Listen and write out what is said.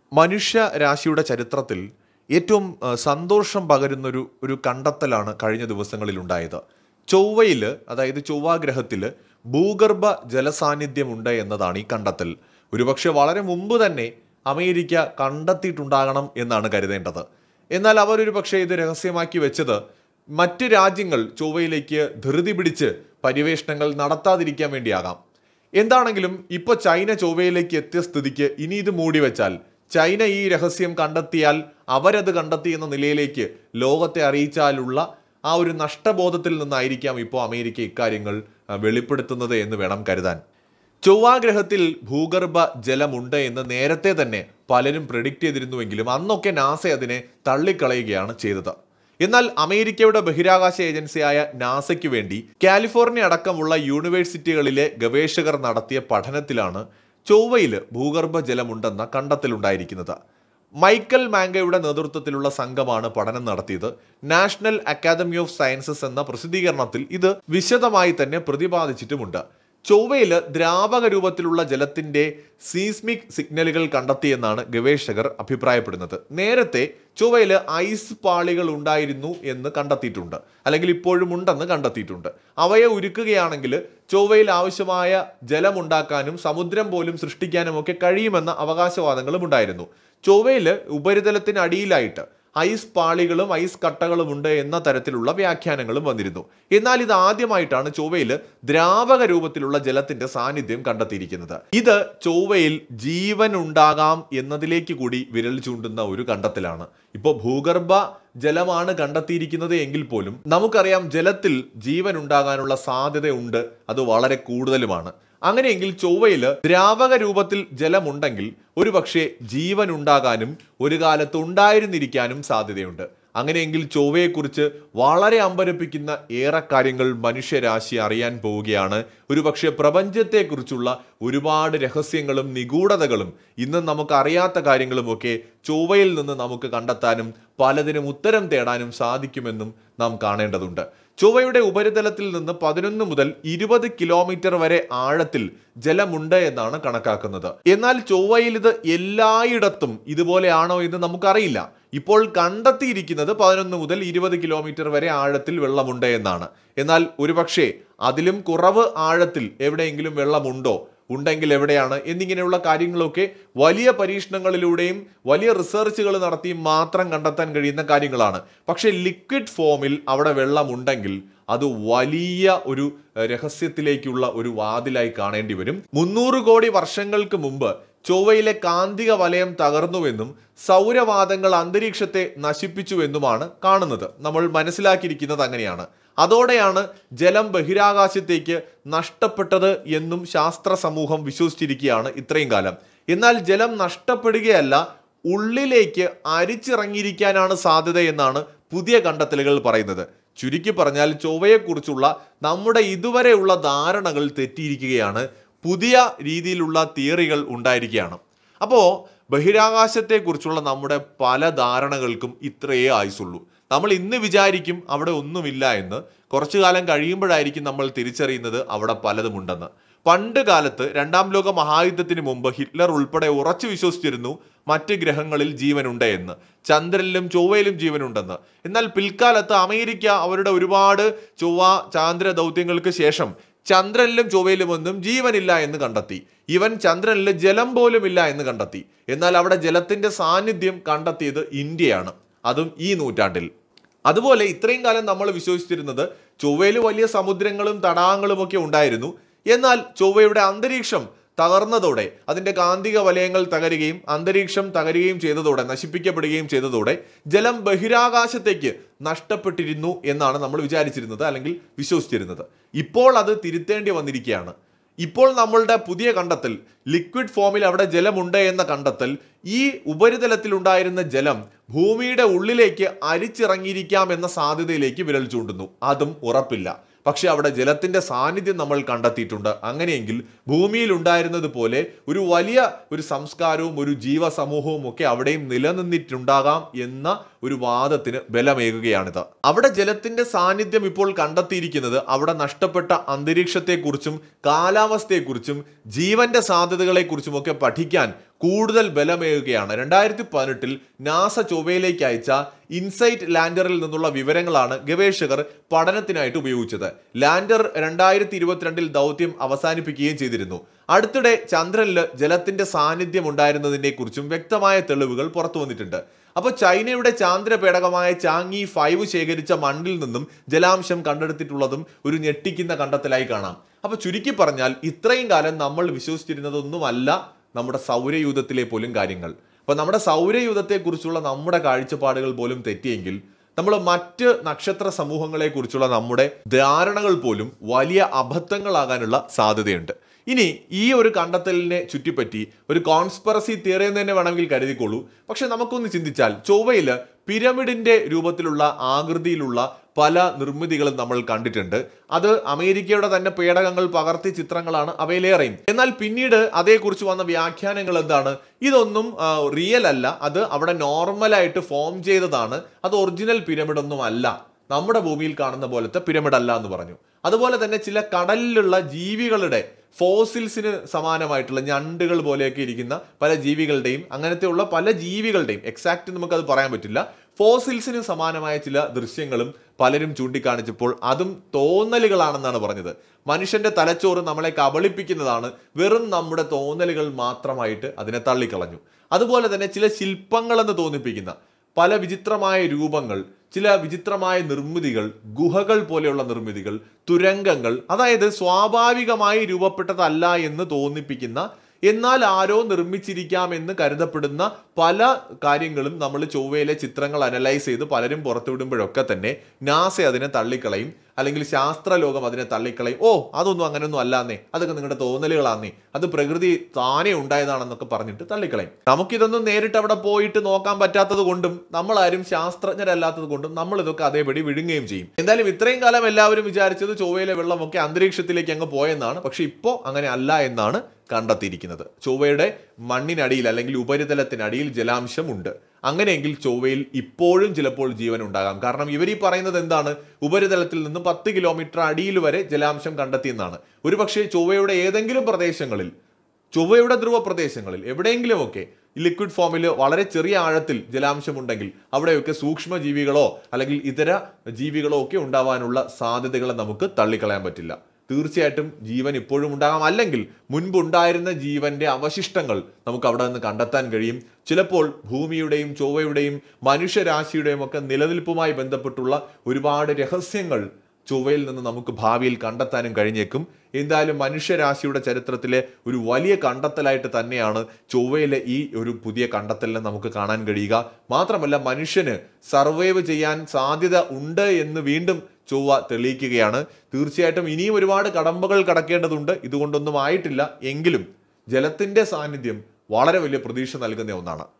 മനുഷ്യ രാശിയുടെ ചരിത്രത്തിൽ ഏറ്റവും സന്തോഷം പകരുന്നൊരു കണ്ടെത്തലാണ് കഴിഞ്ഞ ദിവസങ്ങളിൽ ഉണ്ടായത്. ചൊവ്വയിൽ, അതായത് ചൊവ്വാഗ്രഹത്തിൽ ഭൂഗർഭ ജലസാന്നിധ്യമുണ്ട് എന്നതാണ് ഈ കണ്ടെത്തൽ. ഒരുപക്ഷെ വളരെ മുമ്പ് തന്നെ അമേരിക്ക കണ്ടെത്തിയിട്ടുണ്ടാകണം എന്നാണ് കരുതേണ്ടത്. എന്നാൽ അവരൊരു പക്ഷേ ഇത് രഹസ്യമാക്കി വെച്ചത് മറ്റ് രാജ്യങ്ങൾ ചൊവ്വയിലേക്ക് ധൃതി പിടിച്ച് പര്യവേഷണങ്ങൾ നടത്താതിരിക്കാൻ വേണ്ടിയാകാം. എന്താണെങ്കിലും ഇപ്പോൾ ചൈന ചൊവ്വയിലേക്ക് എത്തിയ സ്ഥിതിക്ക് ഇനി ഇത് മൂടി വെച്ചാൽ, ചൈന ഈ രഹസ്യം കണ്ടെത്തിയാൽ, അവരത് കണ്ടെത്തി എന്ന നിലയിലേക്ക് ലോകത്തെ അറിയിച്ചാലുള്ള ആ ഒരു നഷ്ടബോധത്തിൽ നിന്നായിരിക്കാം ഇപ്പോൾ അമേരിക്ക ഇക്കാര്യങ്ങൾ വെളിപ്പെടുത്തുന്നത് എന്ന് വേണം കരുതാൻ. ചൊവ്വാഗ്രഹത്തിൽ ഭൂഗർഭ ജലമുണ്ട് എന്ന് നേരത്തെ തന്നെ പലരും പ്രെഡിക്റ്റ് ചെയ്തിരുന്നുവെങ്കിലും അന്നൊക്കെ നാസ അതിനെ തള്ളിക്കളയുകയാണ് ചെയ്തത്. എന്നാൽ അമേരിക്കയുടെ ബഹിരാകാശ ഏജൻസിയായ നാസയ്ക്ക് വേണ്ടി കാലിഫോർണിയ അടക്കമുള്ള യൂണിവേഴ്സിറ്റികളിലെ ഗവേഷകർ നടത്തിയ പഠനത്തിലാണ് ചൊവ്വയിൽ ഭൂഗർഭ ജലമുണ്ടെന്ന കണ്ടെത്തലുണ്ടായിരിക്കുന്നത്. മൈക്കൽ മാംഗയുടെ നേതൃത്വത്തിലുള്ള സംഘമാണ് പഠനം നടത്തിയത്. നാഷണൽ അക്കാദമി ഓഫ് സയൻസസ് എന്ന പ്രസിദ്ധീകരണത്തിൽ ഇത് വിശദമായി തന്നെ പ്രതിപാദിച്ചിട്ടുമുണ്ട്. ചൊവ്വയിൽ ദ്രാവക രൂപത്തിലുള്ള ജലത്തിന്റെ സീസ്മിക് സിഗ്നലുകൾ കണ്ടെത്തിയെന്നാണ് ഗവേഷകർ അഭിപ്രായപ്പെടുന്നത്. നേരത്തെ ചൊവ്വയിൽ ഐസ് പാളികൾ ഉണ്ടായിരുന്നു എന്ന് കണ്ടെത്തിയിട്ടുണ്ട്, അല്ലെങ്കിൽ ഇപ്പോഴും ഉണ്ടെന്ന് കണ്ടെത്തിയിട്ടുണ്ട്. അവയെ ഉരുക്കുകയാണെങ്കിൽ ചൊവ്വയിൽ ആവശ്യമായ ജലമുണ്ടാക്കാനും സമുദ്രം പോലും സൃഷ്ടിക്കാനും ഒക്കെ കഴിയുമെന്ന അവകാശവാദങ്ങളും ഉണ്ടായിരുന്നു. ചൊവ്വയിൽ ഉപരിതലത്തിന് അടിയിലായിട്ട് ഐസ് പാളികളും ഐസ് കട്ടകളും ഉണ്ട് എന്ന തരത്തിലുള്ള വ്യാഖ്യാനങ്ങളും വന്നിരുന്നു. എന്നാൽ ഇത് ആദ്യമായിട്ടാണ് ചൊവ്വയിൽ ദ്രാവക രൂപത്തിലുള്ള ജലത്തിന്റെ സാന്നിധ്യം കണ്ടെത്തിയിരിക്കുന്നത്. ഇത് ചൊവ്വയിൽ ജീവൻ ഉണ്ടാകാം എന്നതിലേക്ക് കൂടി വിരൽ ചൂണ്ടുന്ന ഒരു കണ്ടെത്തലാണ്. ഇപ്പോൾ ഭൂഗർഭ ജലമാണ് കണ്ടെത്തിയിരിക്കുന്നത് എങ്കിൽ പോലും നമുക്കറിയാം ജലത്തിൽ ജീവൻ ഉണ്ടാകാനുള്ള സാധ്യതയുണ്ട്, അത് വളരെ കൂടുതലുമാണ്. അങ്ങനെയെങ്കിൽ ചൊവ്വയിൽ ദ്രാവക രൂപത്തിൽ ജലമുണ്ടെങ്കിൽ ഒരുപക്ഷെ ജീവൻ ഉണ്ടാകാനും ഒരു കാലത്ത് ഉണ്ടായിരുന്നിരിക്കാനും സാധ്യതയുണ്ട്. അങ്ങനെയെങ്കിൽ ചൊവ്വയെക്കുറിച്ച് വളരെ അമ്പരപ്പിക്കുന്ന ഏറെ കാര്യങ്ങൾ മനുഷ്യരാശി അറിയാൻ പോവുകയാണ്. ഒരുപക്ഷെ പ്രപഞ്ചത്തെക്കുറിച്ചുള്ള ഒരുപാട് രഹസ്യങ്ങളും നിഗൂഢതകളും ഇന്നും നമുക്ക് അറിയാത്ത കാര്യങ്ങളുമൊക്കെ ചൊവ്വയിൽ നിന്ന് നമുക്ക് കണ്ടെത്താനും പലതിനും ഉത്തരം തേടാനും സാധിക്കുമെന്നും നാം കാണേണ്ടതുണ്ട്. ചൊവ്വയുടെ ഉപരിതലത്തിൽ നിന്ന് 11 മുതൽ 20 കിലോമീറ്റർ വരെ ആഴത്തിൽ ജലമുണ്ട് എന്നാണ് കണക്കാക്കുന്നത്. എന്നാൽ ചൊവ്വയിൽ ഇത് എല്ലായിടത്തും ഇതുപോലെയാണോ എന്ന് നമുക്കറിയില്ല. ഇപ്പോൾ കണ്ടെത്തിയിരിക്കുന്നത് 11 മുതൽ 20 കിലോമീറ്റർ വരെ ആഴത്തിൽ വെള്ളമുണ്ട് എന്നാണ്. എന്നാൽ ഒരുപക്ഷെ അതിലും കുറവ് ആഴത്തിൽ എവിടെയെങ്കിലും വെള്ളമുണ്ടോ, ഉണ്ടെങ്കിൽ എവിടെയാണ് എന്നിങ്ങനെയുള്ള കാര്യങ്ങളൊക്കെ വലിയ പരീക്ഷണങ്ങളിലൂടെയും വലിയ റിസർച്ചുകൾ നടത്തിയും മാത്രം കണ്ടെത്താൻ കഴിയുന്ന കാര്യങ്ങളാണ്. പക്ഷേ ലിക്വിഡ് ഫോമിൽ അവിടെ വെള്ളമുണ്ടെങ്കിൽ അത് വലിയ ഒരു രഹസ്യത്തിലേക്കുള്ള ഒരു വാതിലായി കാണേണ്ടി വരും. 300 കോടി വർഷങ്ങൾക്ക് മുമ്പ് ചൊവ്വയിലെ കാന്തിക വലയം തകർന്നുവെന്നും സൗരവാതങ്ങൾ അന്തരീക്ഷത്തെ നശിപ്പിച്ചുവെന്നുമാണ് കാണുന്നത്. നമ്മൾ മനസ്സിലാക്കിയിരിക്കുന്നത് അങ്ങനെയാണ്. അതോടെയാണ് ജലം ബഹിരാകാശത്തേക്ക് നഷ്ടപ്പെട്ടത് എന്നും ശാസ്ത്ര സമൂഹം വിശ്വസിച്ചിരിക്കുകയാണ് ഇത്രയും കാലം. എന്നാൽ ജലം നഷ്ടപ്പെടുകയല്ല, ഉള്ളിലേക്ക് അരിച്ചിറങ്ങിയിരിക്കാനാണ് സാധ്യത എന്നാണ് പുതിയ കണ്ടെത്തലുകൾ പറയുന്നത്. ചുരുക്കി പറഞ്ഞാൽ ചൊവ്വയെക്കുറിച്ചുള്ള നമ്മുടെ ഇതുവരെയുള്ള ധാരണകൾ തെറ്റിയിരിക്കുകയാണ്. പുതിയ രീതിയിലുള്ള തിയറികൾ ഉണ്ടായിരിക്കുകയാണ്. അപ്പോൾ ബഹിരാകാശത്തെക്കുറിച്ചുള്ള നമ്മുടെ പല ധാരണകൾക്കും ഇത്രയേ ആയുസുള്ളൂ. നമ്മൾ ഇന്ന് വിചാരിക്കും അവിടെ ഒന്നുമില്ല എന്ന്. കുറച്ചു കാലം കഴിയുമ്പോഴായിരിക്കും നമ്മൾ തിരിച്ചറിയുന്നത് അവിടെ പലതുമുണ്ടെന്ന്. പണ്ട് കാലത്ത് 2ാം ലോക മഹായുദ്ധത്തിന് മുമ്പ് ഹിറ്റ്ലർ ഉൾപ്പെടെ ഉറച്ചു വിശ്വസിച്ചിരുന്നു മറ്റ് ഗ്രഹങ്ങളിൽ ജീവനുണ്ട് എന്ന്, ചന്ദ്രനിലും ചൊവ്വയിലും ജീവനുണ്ടെന്ന്. എന്നാൽ പിൽക്കാലത്ത് അമേരിക്ക അവരുടെ ഒരുപാട് ചൊവ്വ ചാന്ദ്ര ദൗത്യങ്ങൾക്ക് ശേഷം ചന്ദ്രനിലും ചൊവ്വയിലും ഒന്നും ജീവനില്ല എന്ന് കണ്ടെത്തി. ഈവൻ ചന്ദ്രനിൽ ജലം പോലും ഇല്ല എന്ന് കണ്ടെത്തി. എന്നാൽ അവിടെ ജലത്തിന്റെ സാന്നിധ്യം കണ്ടെത്തിയത് ഇന്ത്യയാണ്, അതും ഈ നൂറ്റാണ്ടിൽ. അതുപോലെ ഇത്രയും കാലം നമ്മൾ വിശ്വസിച്ചിരുന്നത് ചൊവ്വയിൽ വലിയ സമുദ്രങ്ങളും തടാകങ്ങളും ഒക്കെ ഉണ്ടായിരുന്നു. എന്നാൽ ചൊവ്വയുടെ അന്തരീക്ഷം തകർന്നതോടെ, അതിൻ്റെ കാന്തിക വലയങ്ങൾ തകരുകയും അന്തരീക്ഷം തകരുകയും ചെയ്തതോടെ, നശിപ്പിക്കപ്പെടുകയും ചെയ്തതോടെ ജലം ബഹിരാകാശത്തേക്ക് നഷ്ടപ്പെട്ടിരുന്നു എന്നാണ് നമ്മൾ വിചാരിച്ചിരുന്നത്, അല്ലെങ്കിൽ വിശ്വസിച്ചിരുന്നത്. ഇപ്പോൾ അത് തിരുത്തേണ്ടി വന്നിരിക്കുകയാണ്. ഇപ്പോൾ നമ്മളുടെ പുതിയ കണ്ടെത്തൽ, ലിക്വിഡ് ഫോമിൽ അവിടെ ജലമുണ്ട് എന്ന കണ്ടെത്തൽ, ഈ ഉപരിതലത്തിൽ ഉണ്ടായിരുന്ന ജലം ഭൂമിയുടെ ഉള്ളിലേക്ക് അരിച്ചിറങ്ങിയിരിക്കാം എന്ന സാധ്യതയിലേക്ക് വിരൽ ചൂണ്ടുന്നു. അതും ഉറപ്പില്ല. പക്ഷെ അവിടെ ജലത്തിന്റെ സാന്നിധ്യം നമ്മൾ കണ്ടെത്തിയിട്ടുണ്ട്. അങ്ങനെയെങ്കിൽ ഭൂമിയിൽ ഉണ്ടായിരുന്നത് പോലെ ഒരു വലിയ ഒരു സംസ്കാരവും ഒരു ജീവസമൂഹവും ഒക്കെ അവിടെയും നിലനിന്നിട്ടുണ്ടാകാം എന്ന ഒരു വാദത്തിന് ബലമേകുകയാണിത്. അവിടെ ജലത്തിന്റെ സാന്നിധ്യം ഇപ്പോൾ കണ്ടെത്തിയിരിക്കുന്നത് അവിടെ നഷ്ടപ്പെട്ട അന്തരീക്ഷത്തെക്കുറിച്ചും കാലാവസ്ഥയെക്കുറിച്ചും ജീവന്റെ സാധ്യതകളെക്കുറിച്ചും ഒക്കെ പഠിക്കാൻ കൂടുതൽ ബലമേകുകയാണ്. 2018 നാസ ചൊവ്വയിലേക്ക് അയച്ച ഇൻസൈറ്റ് ലാൻഡറിൽ നിന്നുള്ള വിവരങ്ങളാണ് ഗവേഷകർ പഠനത്തിനായിട്ട് ഉപയോഗിച്ചത്. ലാൻഡർ 2022 ദൗത്യം അവസാനിപ്പിക്കുകയും ചെയ്തിരുന്നു. അടുത്തിടെ ചന്ദ്രനിൽ ജലത്തിന്റെ സാന്നിധ്യം ഉണ്ടായിരുന്നതിനെ കുറിച്ചും വ്യക്തമായ തെളിവുകൾ പുറത്തു വന്നിട്ടുണ്ട്. അപ്പോൾ ചൈനയുടെ ചാന്ദ്ര പേടകമായ ചാങ്ങി 5 ശേഖരിച്ച മണ്ണിൽ നിന്നും ജലാംശം കണ്ടെടുത്തിട്ടുള്ളതും ഒരു ഞെട്ടിക്കുന്ന കണ്ടെത്തലായി കാണാം. അപ്പൊ ചുരുക്കി പറഞ്ഞാൽ ഇത്രയും കാലം നമ്മൾ വിശ്വസിച്ചിരുന്നതൊന്നുമല്ല നമ്മുടെ സൗരയൂഥത്തിലെ പോലും കാര്യങ്ങൾ. അപ്പൊ നമ്മുടെ സൗരയൂഥത്തെക്കുറിച്ചുള്ള നമ്മുടെ കാഴ്ചപ്പാടുകൾ പോലും തെറ്റിയെങ്കിൽ നമ്മൾ മറ്റ് നക്ഷത്ര സമൂഹങ്ങളെ കുറിച്ചുള്ള നമ്മുടെ ധാരണകൾ പോലും വലിയ അബദ്ധങ്ങളാകാനുള്ള സാധ്യതയുണ്ട്. ഇനി ഈ ഒരു കണ്ടെത്തലിനെ ചുറ്റിപ്പറ്റി ഒരു കോൺസ്പിറസി തിയറി എന്ന് തന്നെ വേണമെങ്കിൽ കരുതിക്കോളൂ. പക്ഷെ നമുക്കൊന്ന് ചിന്തിച്ചാൽ ചൊവ്വയിൽ പിരമിഡിന്റെ രൂപത്തിലുള്ള ആകൃതിയിലുള്ള പല നിർമ്മിതികളും നമ്മൾ കണ്ടിട്ടുണ്ട്. അത് അമേരിക്കയുടെ തന്നെ പേടകങ്ങൾ പകർത്തിയ ചിത്രങ്ങളാണ് അവയിലേറെയും. എന്നാൽ പിന്നീട് അതേക്കുറിച്ച് വന്ന വ്യാഖ്യാനങ്ങൾ എന്താണ്? ഇതൊന്നും റിയൽ അല്ല, അത് അവിടെ നോർമലായിട്ട് ഫോം ചെയ്തതാണ്, അത് ഒറിജിനൽ പിരമിഡ് ഒന്നും അല്ല, നമ്മുടെ ഭൂമിയിൽ കാണുന്ന പോലത്തെ പിരമിഡ് അല്ല എന്ന് പറഞ്ഞു. അതുപോലെ തന്നെ ചില കടലിലുള്ള ജീവികളുടെ ഫോസിൽസിന് സമാനമായിട്ടുള്ള ഞണ്ടുകൾ പോലെയൊക്കെ ഇരിക്കുന്ന പല ജീവികളുടെയും അങ്ങനത്തെയുള്ള പല ജീവികളുടെയും എക്സാക്റ്റ് നമുക്കത് പറയാൻ പറ്റില്ല, ഫോസിൽസിന് സമാനമായ ചില ദൃശ്യങ്ങളും പലരും ചൂണ്ടിക്കാണിച്ചപ്പോൾ അതും തോന്നലുകളാണെന്നാണ് പറഞ്ഞത്. മനുഷ്യന്റെ തലച്ചോറ് നമ്മളെ കബളിപ്പിക്കുന്നതാണ്, വെറും നമ്മുടെ തോന്നലുകൾ മാത്രമായിട്ട് അതിനെ തള്ളിക്കളഞ്ഞു. അതുപോലെ തന്നെ ചില ശില്പങ്ങളെന്ന് തോന്നിപ്പിക്കുന്ന പല വിചിത്രമായ രൂപങ്ങൾ, ചില വിചിത്രമായ നിർമ്മിതികൾ, ഗുഹകൾ പോലെയുള്ള നിർമ്മിതികൾ, തുരങ്കങ്ങൾ, അതായത് സ്വാഭാവികമായി രൂപപ്പെട്ടതല്ല എന്ന് തോന്നിപ്പിക്കുന്ന എന്നാൽ ആരോ നിർമ്മിച്ചിരിക്കാമെന്ന് കരുതപ്പെടുന്ന പല കാര്യങ്ങളും നമ്മൾ ചൊവ്വയിലെ ചിത്രങ്ങൾ അനലൈസ് ചെയ്ത് പലരും പുറത്തുവിടുമ്പോഴൊക്കെ തന്നെ നാസ അതിനെ തള്ളിക്കളയും, അല്ലെങ്കിൽ ശാസ്ത്രലോകം അതിനെ തള്ളിക്കളയും. ഓ, അതൊന്നും അങ്ങനെയൊന്നും അല്ലാന്നേ, അതൊക്കെ നിങ്ങളുടെ തോന്നലുകളാന്നേ, അത് പ്രകൃതി താനേ ഉണ്ടായതാണെന്നൊക്കെ പറഞ്ഞിട്ട് തള്ളിക്കളയും. നമുക്കിതൊന്നും നേരിട്ട് അവിടെ പോയിട്ട് നോക്കാൻ പറ്റാത്തത് കൊണ്ടും നമ്മളാരും ശാസ്ത്രജ്ഞരല്ലാത്തത് കൊണ്ടും നമ്മൾ ഇതൊക്കെ അതേപടി വിഴുങ്ങുകയും ചെയ്യും. എന്തായാലും ഇത്രയും കാലം എല്ലാവരും വിചാരിച്ചത് ചൊവ്വയിലെ വെള്ളമൊക്കെ അന്തരീക്ഷത്തിലേക്ക് അങ്ങ് പോയെന്നാണ്. പക്ഷെ ഇപ്പോൾ അങ്ങനെ അല്ല എന്നാണ് കണ്ടെത്തിയിരിക്കുന്നത്. ചൊവ്വയുടെ മണ്ണിനടിയിൽ അല്ലെങ്കിൽ ഉപരിതലത്തിനടിയിൽ ജലാംശമുണ്ട്. അങ്ങനെയെങ്കിൽ ചൊവ്വയിൽ ഇപ്പോഴും ചിലപ്പോൾ ജീവൻ ഉണ്ടാകാം. കാരണം ഇവർ ഈ പറയുന്നത് എന്താണ്? ഉപരിതലത്തിൽ നിന്ന് 10 കിലോമീറ്റർ അടിയിൽ വരെ ജലാംശം കണ്ടെത്തിയെന്നാണ്. ഒരുപക്ഷെ ചൊവ്വയുടെ ഏതെങ്കിലും പ്രദേശങ്ങളിൽ, ചൊവ്വയുടെ ധ്രുവ പ്രദേശങ്ങളിൽ എവിടെയെങ്കിലുമൊക്കെ ലിക്വിഡ് ഫോമിൽ വളരെ ചെറിയ ആഴത്തിൽ ജലാംശമുണ്ടെങ്കിൽ അവിടെയൊക്കെ സൂക്ഷ്മജീവികളോ അല്ലെങ്കിൽ ഇതര ജീവികളോ ഒക്കെ ഉണ്ടാവാനുള്ള സാധ്യതകളെ നമുക്ക് തള്ളിക്കളയാൻ പറ്റില്ല. തീർച്ചയായിട്ടും ജീവൻ ഇപ്പോഴും ഉണ്ടാകാം, അല്ലെങ്കിൽ മുൻപുണ്ടായിരുന്ന ജീവന്റെ അവശിഷ്ടങ്ങൾ നമുക്ക് അവിടെ നിന്ന് കണ്ടെത്താൻ കഴിയും. ചിലപ്പോൾ ഭൂമിയുടെയും ചൊവ്വയുടെയും മനുഷ്യരാശിയുടെയും ഒക്കെ നിലനിൽപ്പുമായി ബന്ധപ്പെട്ടുള്ള ഒരുപാട് രഹസ്യങ്ങൾ ചൊവ്വയിൽ നിന്ന് നമുക്ക് ഭാവിയിൽ കണ്ടെത്താനും കഴിഞ്ഞേക്കും. എന്തായാലും മനുഷ്യരാശിയുടെ ചരിത്രത്തിലെ ഒരു വലിയ കണ്ടെത്തലായിട്ട് തന്നെയാണ് ചൊവ്വയിലെ ഈ ഒരു പുതിയ കണ്ടെത്തലിനെ നമുക്ക് കാണാൻ കഴിയുക. മാത്രമല്ല മനുഷ്യന് സർവൈവ് ചെയ്യാൻ സാധ്യത ഉണ്ട് എന്ന് വീണ്ടും ചൊവ്വ തെളിയിക്കുകയാണ്. തീർച്ചയായിട്ടും ഇനിയും ഒരുപാട് കടമ്പകൾ കടക്കേണ്ടതുണ്ട്. ഇതുകൊണ്ടൊന്നും ആയിട്ടില്ല എങ്കിലും ജലത്തിന്റെ സാന്നിധ്യം വളരെ വലിയ പ്രതീക്ഷ നൽകുന്ന ഒന്നാണ്.